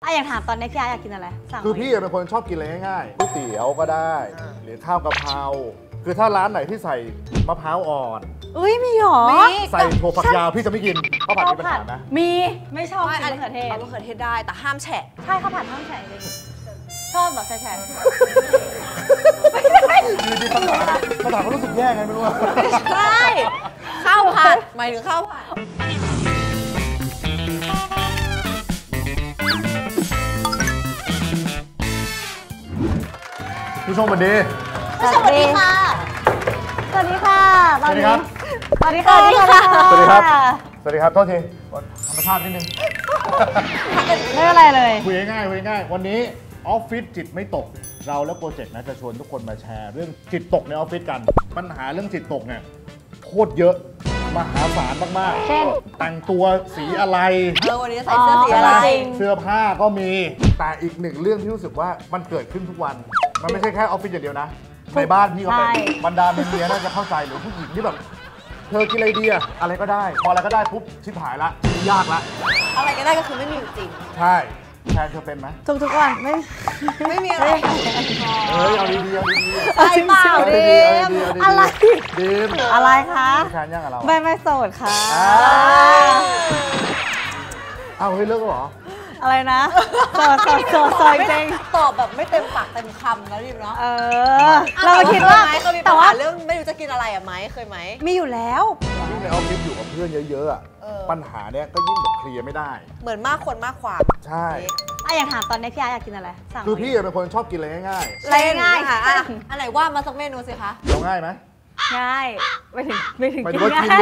อยากถามตอนนี้พี่อยากกินอะไรสั่งคือพี่เป็นคนชอบกินอะไรง่ายๆก๋วยเตี๋ยวก็ได้หรือข้าวกะเพราคือถ้าร้านไหนที่ใส่มะพร้าวอ่อนมีหรอใส่ถั่วฝักยาวพี่จะไม่กินข้าวผัดมีปัญหานะมีไม่ชอบกินมะเขือเทศมะเขือเทศได้แต่ห้ามแฉะใช่ข้าวผัดห้ามแฉะจริงชอบแบบแฉะดีคำถามเขารู้สึกแย่ไงไม่รู้ใช่ข้าวผัดหมายถึงข้าวผัดผู้ชมสวัสดีสวัสดีค่ะสวัสดีค่ะสวัสดีครับสวัสดีค่ะสวัสดีครับสวัสดีครับโทษทีธรรมชาตินิดนึงไม่อะไรเลยคุยง่ายวันนี้ออฟฟิศจิตไม่ตกเราและโปรเจกต์นะจะชวนทุกคนมาแชร์เรื่องจิตตกในออฟฟิศกันปัญหาเรื่องจิตตกเนี่ยโคตรเยอะมหาศาลมากๆเช่นแต่งตัวสีอะไรวันนี้ใส่เสื้อสีอะไรเสื้อผ้าก็มีแต่อีกหนึ่งเรื่องที่รู้สึกว่ามันเกิดขึ้นทุกวันมันไม่ใช่แค่ออฟฟิศอย่างเดียวนะในบ้านพี่ก็เป็นบรรดาเมียน่าจะเข้าใจหรือผู้หญิงที่แบบเธอกินอะไรดีอะอะไรก็ได้พออะไรก็ได้ปุ๊บชิบหายละยากละอะไรก็ได้ก็คือไม่มีจริงใช่แทนเธอเป็นไหมทุกวันไม่มีอะไรเอาดีใช่เปล่าดิมอะไรดีมอะไรคะแทนยังกับเราไม่โสดค่ะเอาเฮ้ยเลิกแล้วเหรออะไรนะโสดจริงตอบแบบไม่เต็มปากเต็มคำนะดิมเนาะเราคิดว่าแต่ว่าเรื่องไม่รู้จะกินอะไรอะไหมเคยไหมมีอยู่แล้วยิ่งในออฟฟิศอยู่กับเพื่อนเยอะๆอะปัญหาเนี้ยก็ยิ่งแบบเคลียร์ไม่ได้เหมือนมากคนมากความใช่อยากถามตอนนี้พี่อยากกินอะไรสั่งคือพี่เป็นคนชอบกินอะไรง่ายๆง่ายค่ะอันไหนว่ามาสักเมนูสิคะเอาง่ายไหมง่ายไม่ถึงกินง่าย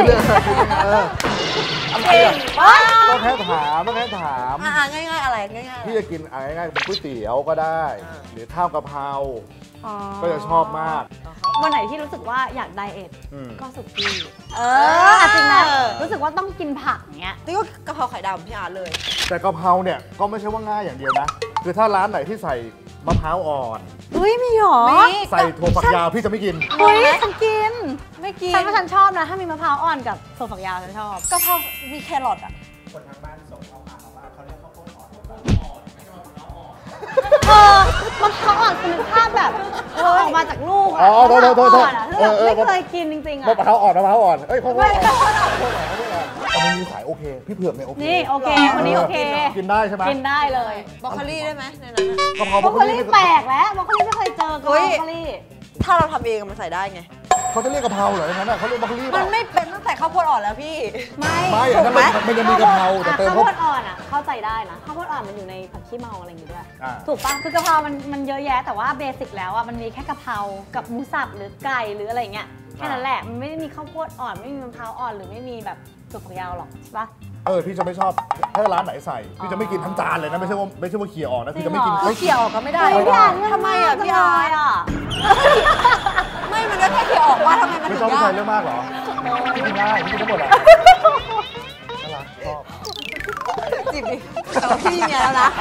อะไรอ่ะต้องแค่ถามง่ายอะไรง่ายพี่จะกินอะไรง่ายเป็นก๋วยเตี๋ยวก็ได้หรือข้าวกะเพราก็จะชอบมากวันไหนที่รู้สึกว่าอยากไดเอทก็สุกี้จริงนะรู้สึกว่าต้องกินผักเงี้ยนี่ก็กะเพราไข่ดาวพี่อาร์เลยแต่กะเพราเนี่ยก็ไม่ใช่ว่าง่ายอย่างเดียวนะคือถ้าร้านไหนที่ใส่มะพร้าวอ่อนมีหรอใส่ถั่วฝักยาวพี่จะไม่กินฉันกินไม่กินฉันชอบนะถ้ามีมะพร้าวอ่อนกับถั่วฝักยาวฉันชอบกะเพรามีแครอทอ่ะคนทางบ้านส่งข้อความมาว่าเขาเรียกข้าวโพดอ่อนไม่ใช่มะพร้าวอ่อนมะพร้าวอ่อนคือภาพแบบออกมาจากลูกโทษไม่เคยกินจริงๆอ่ะมะพร้าวอ่อนเอ้ยข้าวโพดอ่อนแต่มันมีสายโอเคพี่เผือกเนี่ยโอเคนี่โอเคคนนี้โอเคกินได้ใช่ไหมกินได้เลยบรอกโคลี่ได้ไหมในนั้นกะเพราบรอกโคลี่แปลกแล้วบรอกโคลี่ไม่เคยเจอบรอกโคลี่ถ้าเราทำเองมันใส่ได้ไงเขาจะเรียกกะเพราเหรออย่างนั้นเขาเรียกบรอกโคลี่มันไม่เป็นตั้งแต่ข้าวโพดอ่อนแล้วพี่ไม่ถูกไหมมันยังมีกะเพราแต่เติมข้าวโพดอ่อนอ่ะเข้าใจได้นะข้าวโพดอ่อนมันอยู่ในผัดขี้เมาอะไรอย่างงี้ด้วยถูกป่ะคือกะเพรามันเยอะแยะแต่ว่าเบสิกแล้วอ่ะมันมีแค่กะเพรากับหมูสับหรือไก่หรืออะไรเงี้ยแค่นั้นแหละมันไม่ได้มีข้าวโพดอ่อนไม่มีมะพร้าวอ่อนหรือไม่มีแบบถั่วฝักยาวหรอกใช่ปะพี่จะไม่ชอบถ้าร้านไหนใส่พี่จะไม่กินทั้งจานเลยนะไม่ใช่ว่าเขี่ยออกนะพี่จะไม่กินเขี่ยออกก็ไม่ได้ทำไมอ่ะพี่อาร์ไม่มันก็แค่เขี่ยออกว่าทำไมมันถึงยากไม่ชอบผู้ชายเรื่องมากหรอกินได้กินได้หมดอ่ะน่ารักชอบจีบดิพี่เนี่ยแล้วนะ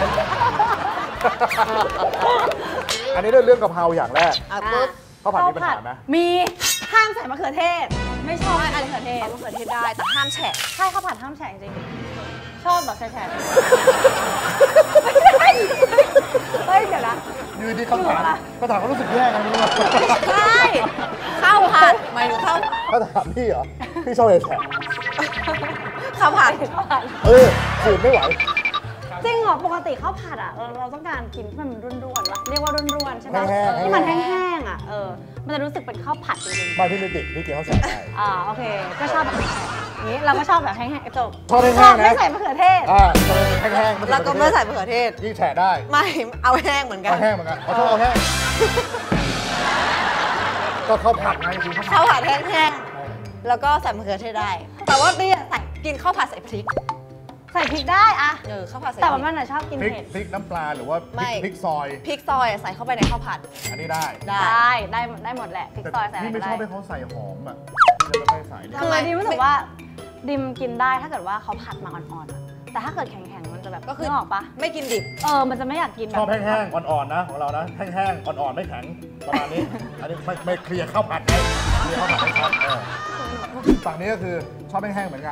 อันนี้เรื่องกะเพราอย่างแรกข้าวผัดมีปัญหาไหมมีห้ามใส่มะเขือเทศไม่ชอบมะเขือเทศได้แต่ห้ามแฉะใช่ข้าวผัดห้ามแฉะจริงชอบแบบแฉะเฮ้ยเดี๋ยวนะยืนดีคำถามเขารู้สึกแย่ไงไม่รู้ใช่ข้าวผัดหมายถึงข้าวถามพี่เหรอพี่ชอบแฉะข้าวผัดสูตรไม่ไหวจริงเหรอปกติข้าวผัดอ่ะเราต้องการกินที่มันร่วนๆเรียกว่าร่วนๆใช่ไหมที่มันแห้งๆอ่ะมันจะรู้สึกเป็นข้าวผัดจริงๆไม่พี่ไม่ติดพี่กินข้าวแฉะได้โอเคก็ชอบแบบนี้เราก็ชอบแบบแห้งๆจบชอบแห้งๆนะไม่ใส่มะเขือเทศแห้งๆเราก็ไม่ใส่มะเขือเทศยิ่งแฉะได้ไม่เอาแห้งเหมือนกันเอาชอบเอาแห้งก็ข้าวผัดไงจริงข้าวผัดแห้งๆแล้วก็ใส่มะเขือเทศได้แต่ว่าพี่ใส่กินข้าวผัดใส่พริกใส่พริกได้อะข้าวผัดใส่แต่ว่ามันชอบกินเผ็ดพริกน้ำปลาหรือว่าพริกซอยใส่เข้าไปในข้าวผัดอันนี้ได้หมดแหละพริกซอยใส่ไม่ชอบให้เขาใส่หอมอ่ะจะไม่ใส่คือดิมรู้สึกว่าดิมกินได้ถ้าเกิดว่าเขาผัดมาอ่อนๆแต่ถ้าเกิดแข็งๆมันจะแบบก็คือออกปะไม่กินดิบมันจะไม่อยากกินชอบแห้งๆอ่อนๆนะของเรานะแห้งๆอ่อนๆไม่แข็งประมาณนี้อันนี้ไม่เคลียร์ข้าวผัดให้เคลียร์ข้าวผัดให้ชัดฝั่งนี้ก็คือชอบแห้งๆเหมือนกัน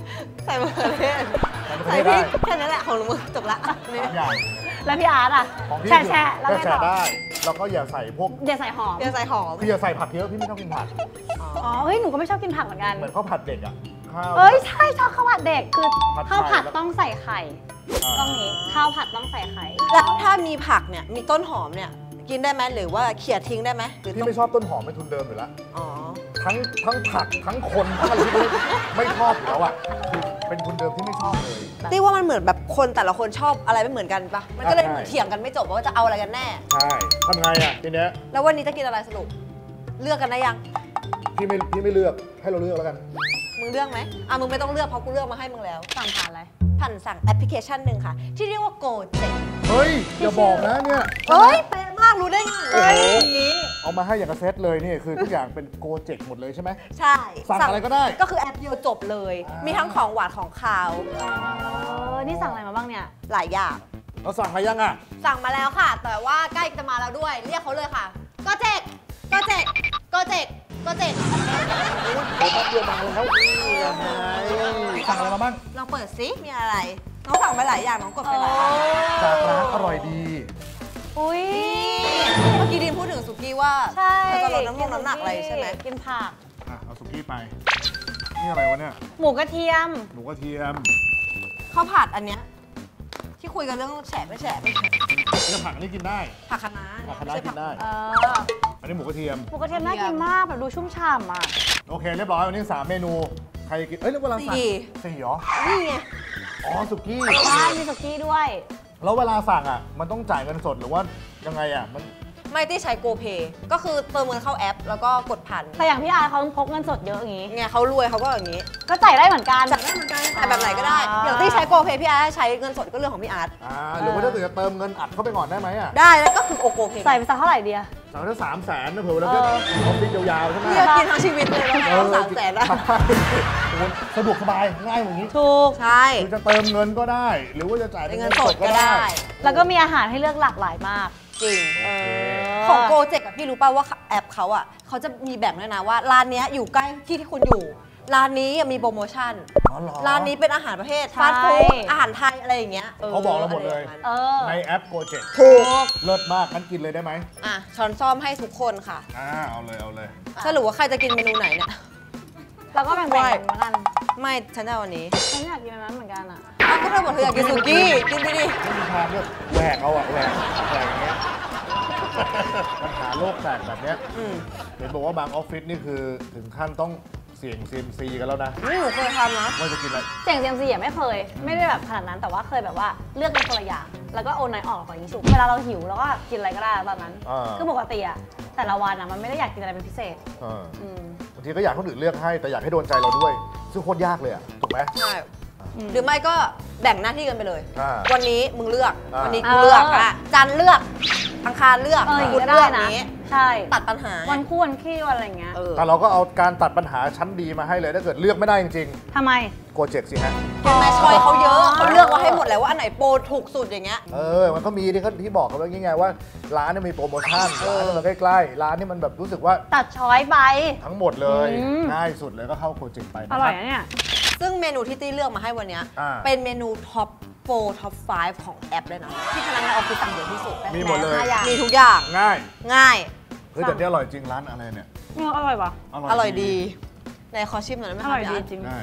ใส่มะเขือเทศใส่ใส่มะพเขืริอก เทศได้แค่นั้นแหละของหนูจบละนี่ทุกอย่างแล้วพี่อาร์ตอ่ะของพี่แช่แล้วไงแช่ต่อได้แล้วก็อย่าใส่พวกอย่าใส่หอมเดี๋ยวใส่หอมพี่อย่าใส่ผักเยอะพี่ไม่ชอบกินผักอ๋อเฮ้ยหนูก็ไม่ชอบกินผักเหมือนกันเหมือนข้าวผัดเด็กอ่ะข้าวเอ้ยใช่ชอบข้าวผัดเด็กคือผัดไข่ข้าวผัดต้องใส่ไข่อ่าต้องนี้ข้าวผัดต้องใส่ไข่แล้วถ้ามีผักเนี่ยมีต้นหอมเนี่ยกินได้ไหมหรือว่าเขี่ยทิ้งได้ไหมหรือพี่ต้องไม่ชอบต้นหอมเป็นทุนเดิมอยู่แล้วอ๋อทั้งผักทั้งคนทั้งอะไรที่ไม่ชอบอยู่แล้วอ่ะคือเป็นทุนเดิมที่ไม่ชอบเลยตี้ว่ามันเหมือนแบบคนแต่ละคนชอบอะไรไม่เหมือนกันปะมันก็เลยใช่เถียงกันไม่จบว่าจะเอาอะไรกันแน่ใช่ทำไงอ่ะทีเนี้ยแล้ววันนี้จะกินอะไรสรุปเลือกกันได้ยังพี่ไม่เลือกให้เราเลือกแล้วกันมึงเลือกไหมมึงไม่ต้องเลือกเพราะกูเลือกมาให้มึงแล้วสั่งผ่านอะไรผ่านสั่งแอปพลิเคชันหนึ่งค่ะ ที่เรียกว่า Gojek เฮ้ยอย่าบอกนะเนี่ยเฮ้ยเป๊ะมากรู้ได้ไงโอ้โหนี้เอามาให้อย่างกระเซ็ตเลยนี่คือทุกอย่างเป็นโกเจกหมดเลยใช่ไหมใช่สั่งอะไรก็ได้ก็คือแอปเดียวจบเลยอ่ามีมีทั้งของหวานของคาวนี่สั่งอะไรมาบ้างเนี่ยหลายอย่างเราสั่งอะไรยังอ่ะสั่งมาแล้วค่ะ แต่ว่าใกล้จะมาแล้วด้วย เรียกเขาเลยค่ะ Gojek Gojek Gojek Gojek โอ้ยเดียวมาแล้วนี่ยังไงสั่งอะไรมาบ้างลองเปิดซิมีอะไร น้องสั่งไปหลายอย่างน้องกดไปหลายอย่างจากร้านอร่อยดีอุ้ยเมื่อกี้ดินพูดถึงสุกี้ว่าใช่เธอจะลดน้ำหนักอะไรใช่ไหมกินผักอ่ะเอาสุกี้ไป นี่อะไรวะเนี่ยหมูกระเทียมหมูกระเทียมข้าวผัดอันเนี้ยที่คุยกันเรื่องแฉะไม่แฉะไม่แฉะนี่ผักอันนี้กินได้ผักคะน้าผักคะน้ากินได้เอออันนี้หมูกระเทียมหมูกระเทียมน่ากินมากแบบดูชุ่มฉ่ำอ่ะโอเคเรียบร้อยวันนี้3เมนู ใครกิน เอ้ยแล้วเวลาสั่งสี่เหรอนี่ไงอ๋อสุกี้ใช่มีสุกี้ด้วยแล้วเวลาสั่งอ่ะ มันต้องจ่ายเงินสดหรือว่ายังไงอ่ะ มันไม่ได้ใช้ GoPay ก็คือเติมเงินเข้าแอป แล้วก็กดผ่านแต่อย่างพี่อาร์เขาพกเงินสดเยอะอย่างงี้ไงเขารวยเขาก็อย่างนี้ก็จ่ายได้เหมือนกันจัดได้เหมือนกันแต่แบบไหนก็ได้ อย่างที่ใช้ GoPay พี่อาร์ตใช้เงินสดก็เรื่องของพี่อาร์ตหรือว่าถ้าเกิดจะเติมเงินอัดเข้าไปก่อนได้ไหมอ่ะได้แล้วก็คือโอ GoPay ใส่ไปสักเท่าไหร่เดียสั่งได้300,000นะเผื่อแล้วก็ออฟฟิศยาวๆใช่ไหมพี่จะกินทั้งชีวิตเลยแล้วก็300,000แล้วโอ้โหสะดวกสบายง่ายอย่างนี้ถูกใช่คือจะเติมเงินก็ได้ หรือว่าจะจ่ายเป็นเงิเงินนสสดดก็ก็ได้ได้แล้วก็มีอาหารให้เลือกหลากหลายมากจริงโอเคของโกเจกอะพี่รู้ป่าวว่าแอปเขาอะเขาจะมีแบ่งด้วยนะว่าร้านเนี้ยอยู่ใกล้ที่คุณอยู่ ร้านนี้มีโปรโมชั่นอ๋อเหรอร้านนี้เป็นอาหารประเภทใช่ฟาสต์ฟู้ดอาหารไทยอะไรอย่างเงี้ยเขาบอกเราหมดเลยอะไรอย่างนั้นเออในแอปโกเจ็ถูกเลิศมากงั้นกินเลยได้ไหมอ่ะช้อนซ่อมให้ทุกคนค่ะเอาเลยเอาเลยสรุปว่าใครจะกินเมนูไหนเนี่ยแล้วก็แบ่งๆกันเหมือนกันไม่ฉันจะเอาวันนี้ฉันอยากกินอันนั้นเหมือนกันอ่ะอ้าวก็เธอบอกเธออยากกินสุกี้กินไปดิไม่มีทางด้วยแหวกเอาอะแหวกอย่างเงี้ยปัญหาโลกแตกแบบเนี้ยอืมเห็นบอกว่าบางออฟฟิศนี่คือถึงขั้นต้องเสี่ยงซีมซีกันแล้วนะนี่หนูเคยทำนะว่าจะกินอะไรเสี่ยงเซียมซีอ่ะไม่เคย ไม่ได้แบบขนาดนั้นแต่ว่าเคยแบบว่าเลือกเป็นคนละอย่างแล้วก็โอนน้อยออกของยิงฉุกเวลาเราหิวเราก็กินอะไรก็ได้ตอนนั้น คือปกติอ่ะแต่ละวันอ่ะมันไม่ได้อยากกินอะไรเป็นพิเศษ อืมบางทีก็อยากให้คนอื่นเลือกให้แต่อยากให้โดนใจเราด้วย ซึ่งโคตรยากเลยอะถูกไหมใช่หรือไม่ก็แบ่งหน้าที่กันไปเลยอ่าวันนี้มึงเลือกอ่าวันนี้กูเลือกอ่ะจันทร์เลือกอังคารเลือกอย่างพุนี้ธก็เลืได้อกนะนี้ใช่ตัดปัญหาวันคู่วันขี้วันอะไรอย่างเงี้ยเออแต่เราก็เอาการตัดปัญหาชั้นดีมาให้เลยถ้าเกิดเลือกไม่ได้จริงทำไมๆโกเจ็กสิฮะเห็นไหมชอยเขาเยอะเขาเลือกมาให้หมดแล้วว่าอันไหนโปรถูกสุดอย่างเงี้ยมันก็มีที่บอกกันว่าอย่างไงว่าร้านเนี่ยมีโปรโมชั่นร้านเนี่ยมันใกล้ๆร้านนี่มันแบบรู้สึกว่าตัดช้อยไปทั้งหมดเลยอืมง่ายสุดเลยก็เข้าโกเจ็กไปอนะคร่รัอบ ยนะเนี่ยซึ่งเมนูที่ตี้เลือกมาให้วันเนี้ยอ่าเป็นเมนูท็อป4ท็อป5ของแอปเลยนะที่พนักงานออฟฟิศสั่งเยอะที่สุดมีหมดเลย 5 อย่างมีทุกอย่างง่ายง่ายเฮ้ยแต่เนี่ยอร่อยจริงร้านอะไรเนี่ยเนี่ยอร่อยปะอร่อยดีในขอชิมหน่อยได้ไหมอคะร่อยพี่ดีอาร์ตจริงง่าย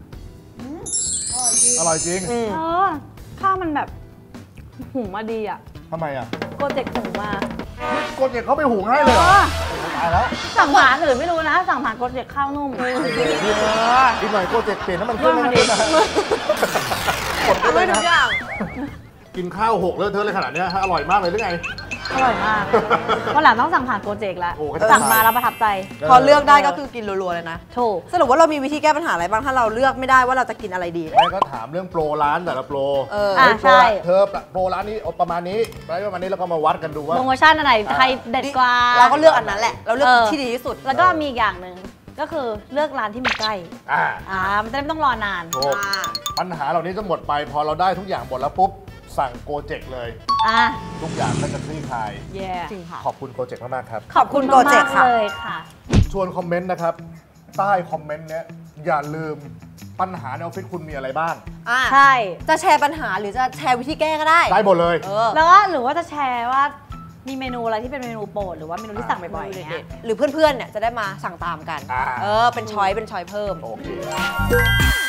อร่อยจริงอืมเออข้าวมันแบบหุงมาดีอ่ะทำไมอ่ะโปรเจกต์หุงมานี่โกเจ็กเขาไปหุงให้เลยเหรอตายแล้วสั่งผ่านอื่นไม่รู้นะ สั่งผ่านโปรเจกต์ข้าวนุ่มอีกหน่อยโกเจ็กเปลี่ยนน้ำมันเครื่องให้นะกดไปทำเลให้ยทุนะกอย่างกินข้าวหกเลอะเทอะเลยขนาดเนี้ยฮะอร่อยมากเลยหรือไงอร่อยมากวันหลังต้องสั่งผ่านโปรเจกต์แล้วโอ้ก็จะสั่งมาแล้วประทับใจพอเลือกได้ก็คือกินรัวๆเลยนะถูกสรุปว่าเรามีวิธีแก้ปัญหาอะไรบ้างถ้าเราเลือกไม่ได้ว่าเราจะกินอะไรดีไม่ก็ถามเรื่องโปรร้านแต่ละโปรเออฮ้ยโปรใช่เธอโปรร้านนี้เอาประมาณนี้ประมาณนี้แล้วก็มาวัดกันดูว่าโปรโมชั่นอะไรใครเด็ดกว่าเราก็เลือกอันนั้นแหละ เราเลือกที่ดีที่สุดแล้วก็มีอีกอย่างหนึ่งก็คือเลือกร้านที่มันใกล้ มันจะได้ไม่ต้องรอนานถูกปัญหาเหล่านี้จะหมดไปพอเราได้ทุกอย่างหมดแล้วปุ๊บสั่งโกเจ็กเลยอ่ะทุกอย่างก็จะคลี่คลายเย่จริงค่ะขอบคุณโกเจ็กมากๆครับขอบคุณโปรเจกต์ค่ะเลยค่ะชวนคอมเมนต์นะครับ ใต้คอมเมนต์เนี้ยอย่าลืมปัญหาในออฟฟิศคุณมีอะไรบ้างใช่จะแชร์ปัญหาหรือจะแชร์วิธีแก้ก็ได้ได้หมดเลยแล้วก็หรือว่าจะแชร์ว่ามีเมนูอะไรที่เป็นเมนูโปรดหรือว่าเมนูที่สั่งบ่อยๆอย่างเงี้ยหรือเพื่อนๆเนี่ยจะได้มาสั่งตามกัน เป็นช้อยเพิ่มโอเค